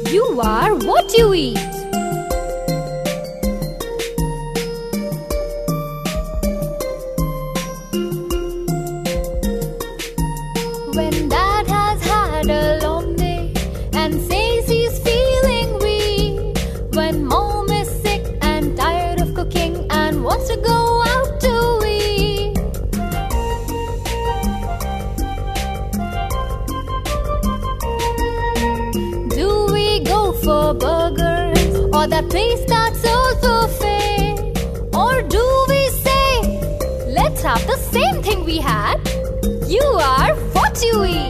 You are what you eat. When dad has had a long day and says he's feeling weak, when mom is sick and tired of cooking and wants to go out to eat, do we go for burgers or that place that's sold buffet? Or do we say, let's have the same thing we had? You are what you eat.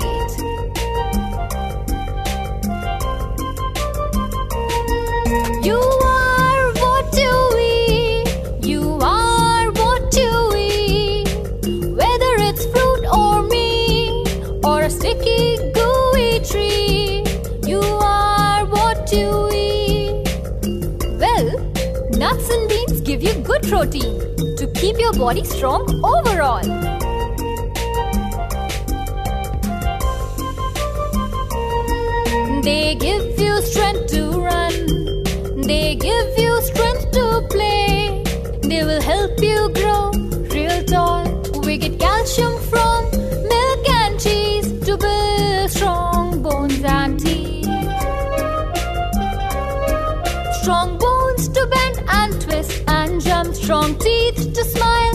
You are what you eat. You are what you eat. Whether it's fruit or meat or a sticky gooey treat, you are what you eat. Well, nuts and beans give you good protein to keep your body strong overall. They give you strength to run. They give you strength to play. They will help you grow real tall. We get calcium from milk and cheese to build strong bones and teeth. Strong bones to bend and twist and jump. Strong teeth to smile